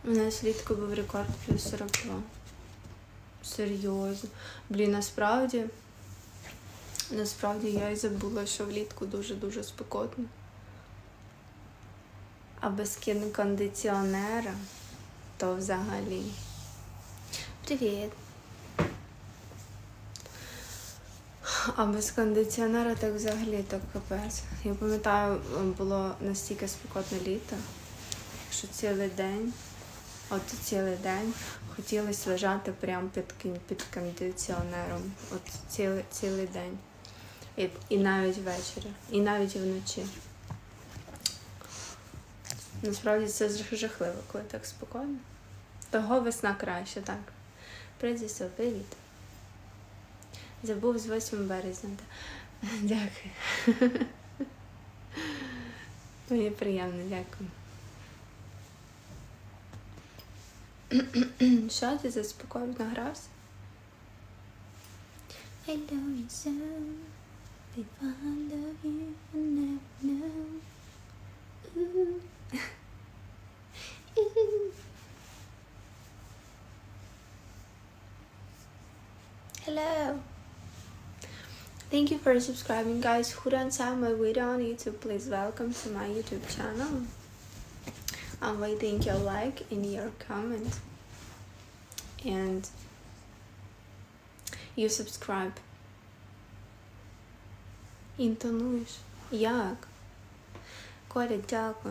У нас влітку був рекорд плюс 42. Серйозно. Блін, насправді я й забула, що влітку дуже-дуже спекотно. А без кондиціонера то взагалі. Привіт. А без кондиціонера так взагалі так капець. Я пам'ятаю, було настільки спекотне літо, що цілий день хотілося лежати прямо під кондиціонером. От цілий день. І навіть ввечері, і навіть вночі. Насправді це жахливо, коли так спокійно. Того весна краще, так. Привіт. Забув з 8 березня. Дякую. Мені приємно, дякую. Що ти заспокоїв, награвся? I love you so. If I love you, I never know. Ooh. Hello. Thank you for subscribing, guys. Who don't have my video on YouTube, please welcome to my YouTube channel. I'm waiting your like and your comment. And you subscribe. Інтонуєш. Як? Коля, дякую.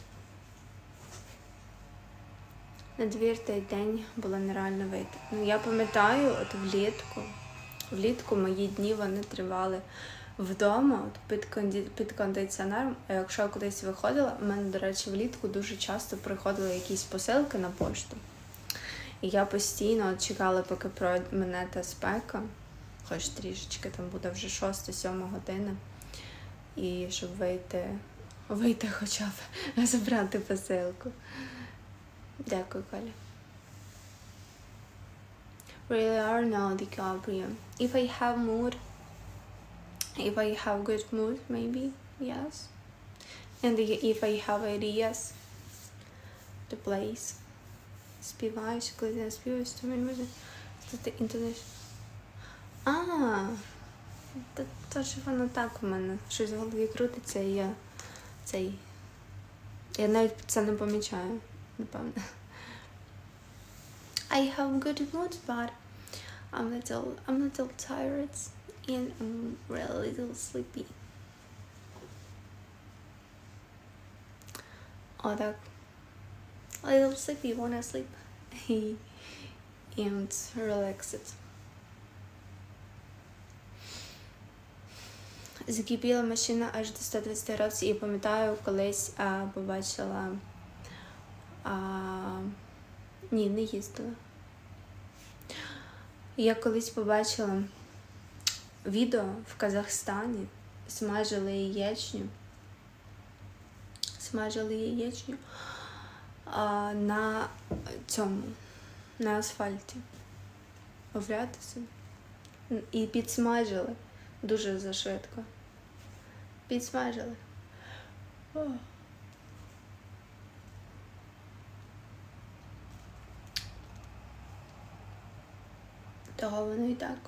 Надвірний день було нереально вийти. Ну, я пам'ятаю, от влітку мої дні, вони тривали вдома, от під кондиціонером. А якщо я кудись виходила, в мене, до речі, влітку дуже часто приходили якісь посилки на пошту. І я постійно чекала, поки пройде мене та спека, хоч трішечки, там буде вже 6-7 година, і щоб вийти хоча б, забрати посилку. Дякую, Коля. Really are now DiCaprio. If I have good mood, maybe, yes. And if I have ideas, the place. Співаєш, коли ти не співаєш, то мені може стати інтонуєш. То ж воно так у мене. Щось в голові крутиться, і я навіть це не помічаю, напевно. I have good mood, but I'm little tired and I'm really little sleepy. Oh, that a little sleepy, wanna sleep and relax it. Закипіла машина аж до 120 градусів. І пам'ятаю, колись побачила... Ні, не їздила. Я колись побачила відео в Казахстані. Смажили яєчню на асфальті. Уявляєте собі? І підсмажили. Дуже зашвидко. Підсмажили. Того воно і так.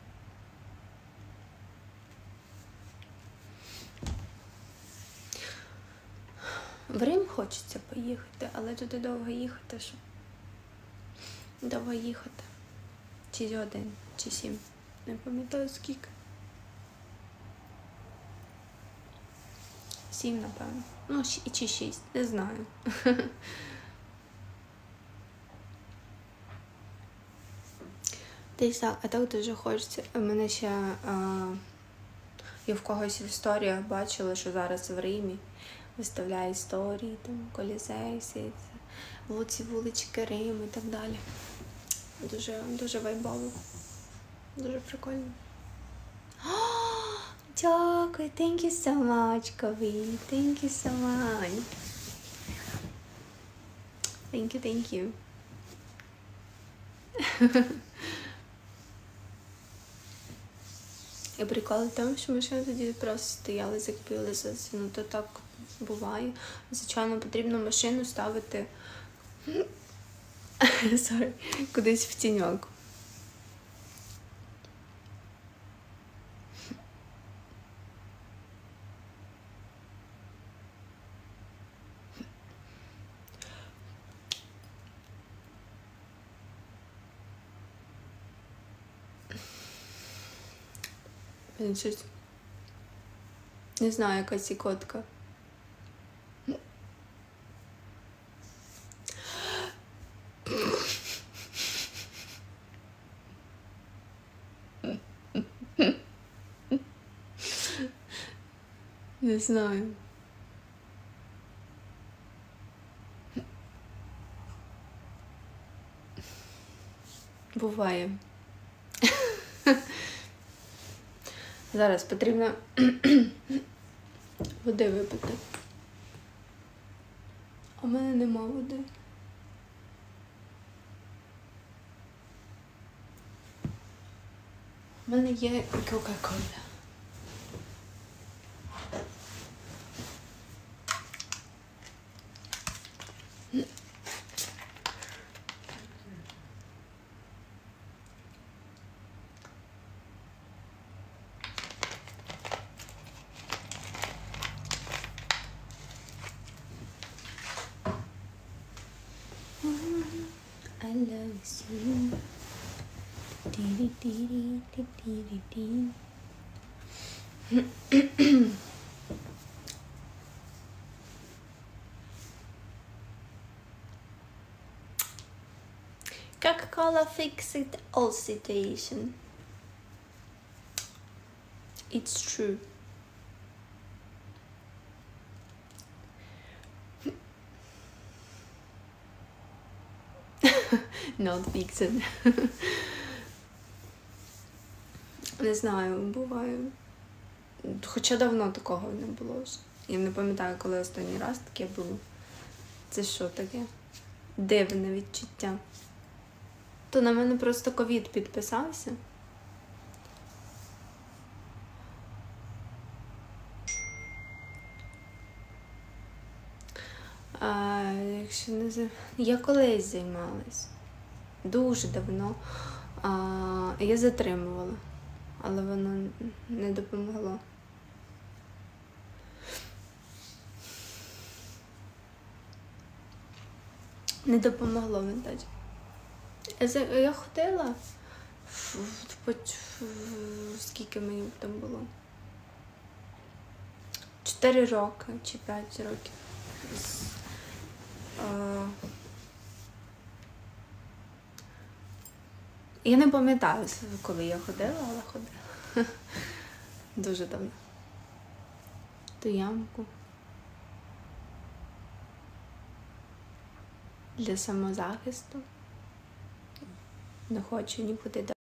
В Рим хочеться поїхати, але туди довго їхати, що? Довго їхати. 6 годин, чи 7. Не пам'ятаю скільки. 7, напевно. Ну, чи 6, не знаю. Десь так, а так дуже хочеться. У мене ще я в когось в історіях бачила, що зараз в Римі виставляє історії, там, Колізей, всі ці вулички Риму і так далі. Дуже вайбово. Дуже прикольно. Дякую, thank you so much, Кові. Thank you so much. Thank you. І прикол в тому, що машини тоді просто стояли, закипілися. Ну, то так буває. Звичайно, потрібно машину ставити Sorry, кудись в тіньок. Щось... Не знаю, яка сікотка. Не знаю. Буває. Зараз потрібно води випити. А в мене нема води. У мене є Кока-Кола. I love you. Coca-Cola fixes all situation. It's true. Not fixed. Не знаю, буває. Хоча давно такого не було. Я не пам'ятаю, коли останній раз таке було. Це що таке? Дивне відчуття. То на мене просто ковід підписався. Якщо не знаю, я колись займалась. Дуже давно. Я затримувала, але воно не допомогло. Не допомогло винтаж. Я ходила, скільки мені там було? 4 роки чи 5 років. Я не пам'ятаю, коли я ходила, але ходила. Дуже давно. Ту ямку. Для самозахисту. Не хочу нікуди